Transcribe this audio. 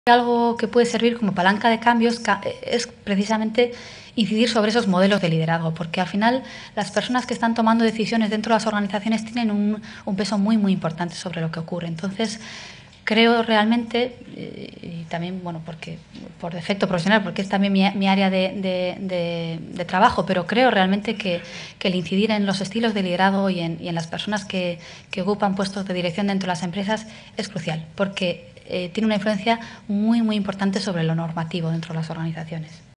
Algo que puede servir como palanca de cambios es precisamente incidir sobre esos modelos de liderazgo, porque al final las personas que están tomando decisiones dentro de las organizaciones tienen un peso muy importante sobre lo que ocurre. Entonces, creo realmente, y también, bueno, porque por defecto profesional, porque es también mi área de trabajo, pero creo realmente que el incidir en los estilos de liderazgo y en las personas que ocupan puestos de dirección dentro de las empresas es crucial, porque tiene una influencia muy importante sobre lo normativo dentro de las organizaciones.